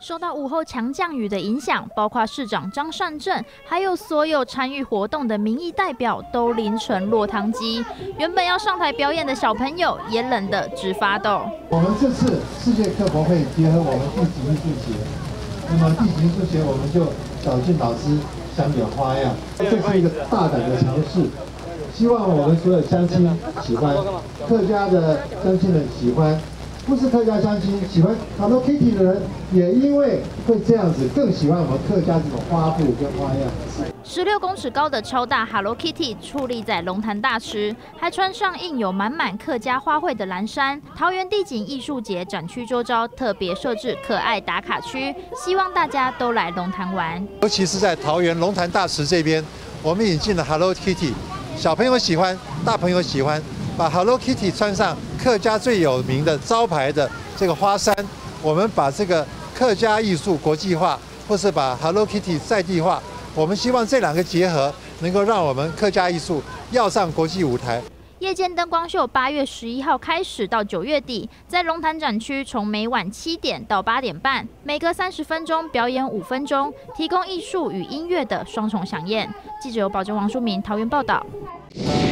受到午后强降雨的影响，包括市长张善政，还有所有参与活动的民意代表都淋成落汤鸡。原本要上台表演的小朋友也冷得直发抖。 我们这次世界课博会结合我们地景艺术节，那么地景艺术节我们就找进老师想点花样，这是一个大胆的尝试。 希望我们所有乡亲喜欢，客家的乡亲们喜欢，不是客家乡亲喜欢 Hello Kitty 的人，也因为会这样子更喜欢我们客家这种花布跟花样。 16公尺高的超大 Hello Kitty 矗立在龙潭大池，还穿上印有满满客家花卉的蓝衫。桃园地景艺术节展区周遭特别设置可爱打卡区，希望大家都来龙潭玩。 尤其是在桃园龙潭大池这边，我们引进了 Hello Kitty。 小朋友喜欢，大朋友喜欢，把 Hello Kitty 穿上客家最有名的招牌的这个花衫，我们把这个客家艺术国际化，或是把 Hello Kitty 在地化，我们希望这两个结合，能够让我们客家艺术要上国际舞台。 夜间灯光秀8月11号开始到9月底，在龙潭展区从每晚7点到8点半，每隔30分钟表演5分钟，提供艺术与音乐的双重飨宴。记者由保证王淑明桃园报道。